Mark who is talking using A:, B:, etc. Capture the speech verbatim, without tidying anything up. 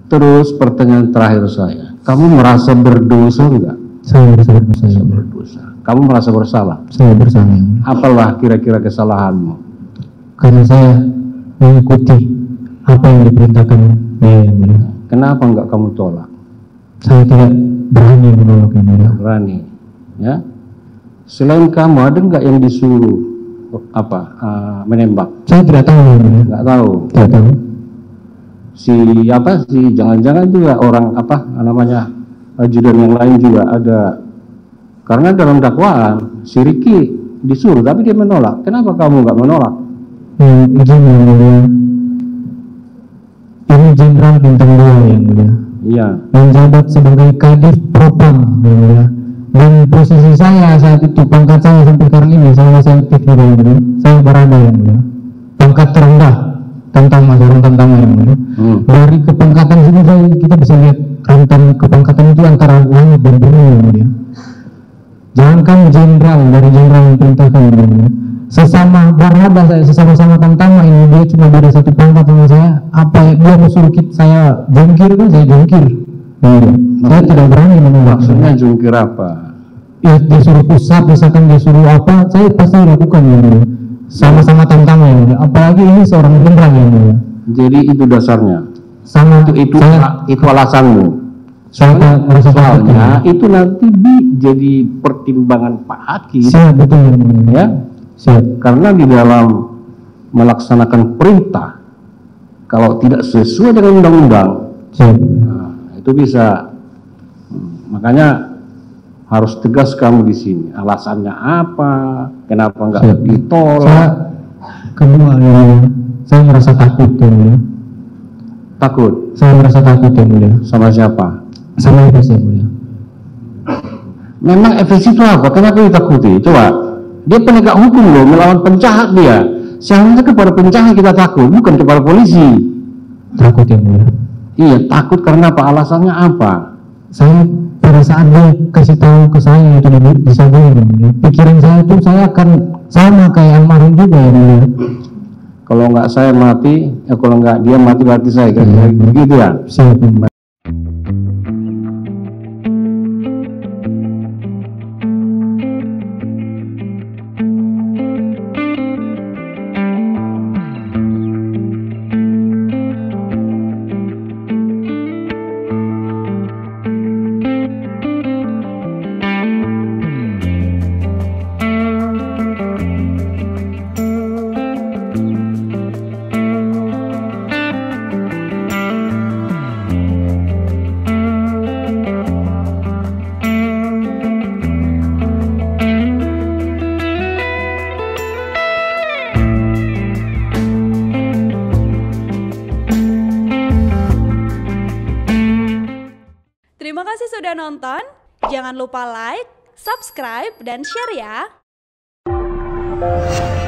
A: Terus pertanyaan terakhir saya, kamu merasa berdosa enggak?
B: Saya merasa berdosa.
A: Saya berdosa. Kamu merasa bersalah?
B: Saya bersalah.
A: Apalah kira-kira kesalahanmu?
B: Karena saya mengikuti apa yang diperintahkan dia yang mulia.
A: Kenapa enggak kamu tolak?
B: Saya tidak berani menolak yang mulia.
A: Berani, ya. Selain kamu ada enggak yang disuruh apa uh, menembak?
B: Saya tidak tahu yang mulia.
A: Enggak tahu.
B: Tidak tahu.
A: Si apa si jangan-jangan juga orang apa namanya ajudan yang lain juga ada, karena dalam dakwaan si Riki disuruh tapi dia menolak. Kenapa kamu nggak menolak?
B: Hmm, izin yang mulia, ini Jenderal bintang dua yang mulia,
A: Iya.
B: menjabat sebagai Kadif Propam yang mulia, dan posisi saya saat itu, pangkat saya sampai sekarang ini saya masih aktif juga yang mulia. Saya berada yang mulia pangkat terendah tentang masalah tentang yang mulia. Hmm. Dari kepangkatan sini saya, kita bisa lihat rentan kepangkatan itu antara langit dan bumi yang mulia. Jangankan jenderal, dari jenderal yang perintahkan yang mulia, sesama berada saya, sesama-sama tantama ini, dia cuma beda satu pangkat sama saya. Apa dia mau suruh kita, saya jungkir kan, saya jungkir ya, saya tidak berani menolak.
A: Maksudnya jungkir apa?
B: Ya dia suruh pusat, misalkan dia suruh apa, saya pasti lakukan ya mulia. Sama-sama tantama ya mulia, apalagi ini seorang jenderal ya mulia. Jadi
A: itu dasarnya
B: sama
A: itu itu,
B: saya,
A: itu alasanmu.
B: Saya merasa
A: soalnya itu nanti di, jadi pertimbangan Pak Hakim.
B: Siap, betul ya.
A: Siap. Karena di dalam melaksanakan perintah, kalau tidak sesuai dengan undang-undang, nah, itu bisa. Makanya harus tegas kamu di sini. Alasannya apa? Kenapa nggak ditolak?
B: Saya, kedua ya, saya merasa takut ya mulia.
A: Takut?
B: Saya merasa takut ya mulia.
A: Sama siapa?
B: Sama F S yang mulia.
A: Memang F S itu apa? Kenapa ditakuti? Coba, dia penegak hukum loh, melawan penjahat dia. Seharusnya kepada penjahat kita takut, bukan kepada polisi.
B: Takut ya mulia.
A: Iya, takut karena apa? Alasannya apa?
B: Saya pada saat dia kasih tahu ke saya itu di sana, pikiran saya itu saya akan sama kayak almarhum juga ya mulia.
A: Kalau nggak saya mati, ya kalau nggak dia mati berarti saya kan, ya, begitu ya.
B: Siap.
C: Terima kasih sudah nonton. Jangan lupa like, subscribe, dan share ya.